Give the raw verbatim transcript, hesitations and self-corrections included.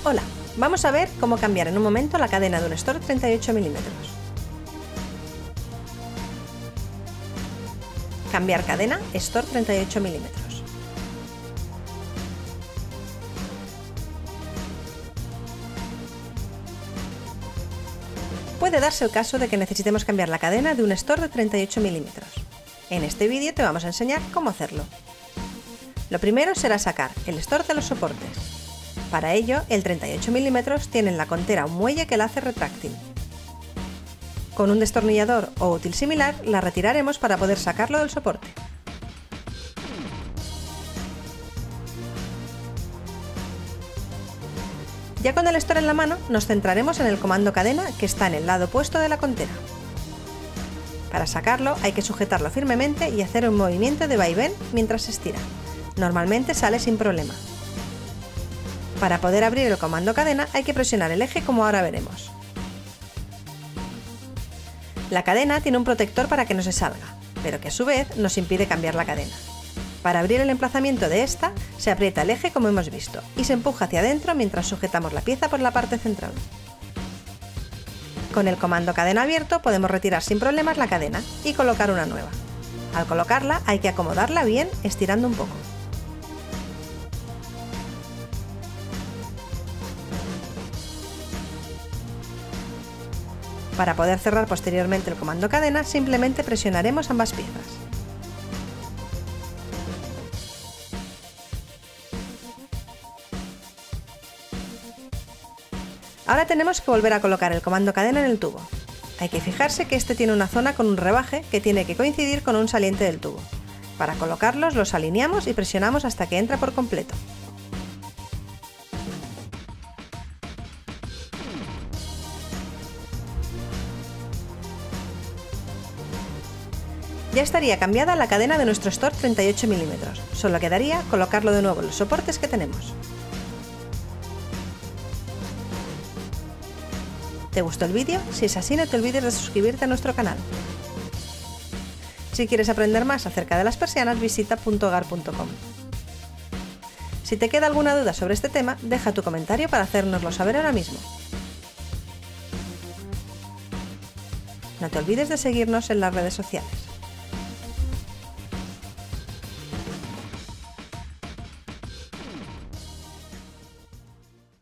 Hola, vamos a ver cómo cambiar en un momento la cadena de un Stork treinta y ocho milímetros. Cambiar cadena Stork treinta y ocho milímetros. Puede darse el caso de que necesitemos cambiar la cadena de un Stork de treinta y ocho milímetros. En este vídeo te vamos a enseñar cómo hacerlo. Lo primero será sacar el Stork de los soportes. Para ello, el treinta y ocho milímetros tiene en la contera un muelle que la hace retráctil. Con un destornillador o útil similar la retiraremos para poder sacarlo del soporte. Ya con el Stork en la mano, nos centraremos en el comando cadena que está en el lado opuesto de la contera. Para sacarlo hay que sujetarlo firmemente y hacer un movimiento de vaivén mientras se estira. Normalmente sale sin problema. Para poder abrir el comando cadena hay que presionar el eje como ahora veremos. La cadena tiene un protector para que no se salga, pero que a su vez nos impide cambiar la cadena. Para abrir el emplazamiento de esta, se aprieta el eje como hemos visto y se empuja hacia adentro mientras sujetamos la pieza por la parte central. Con el comando cadena abierto podemos retirar sin problemas la cadena y colocar una nueva. Al colocarla hay que acomodarla bien estirando un poco. Para poder cerrar posteriormente el comando cadena, simplemente presionaremos ambas piezas. Ahora tenemos que volver a colocar el comando cadena en el tubo. Hay que fijarse que este tiene una zona con un rebaje que tiene que coincidir con un saliente del tubo. Para colocarlos los alineamos y presionamos hasta que entra por completo. Ya estaría cambiada la cadena de nuestro Stork treinta y ocho milímetros, solo quedaría colocarlo de nuevo en los soportes que tenemos. ¿Te gustó el vídeo? Si es así, no te olvides de suscribirte a nuestro canal. Si quieres aprender más acerca de las persianas, visita punto hogar punto com. Si te queda alguna duda sobre este tema, deja tu comentario para hacérnoslo saber ahora mismo. No te olvides de seguirnos en las redes sociales.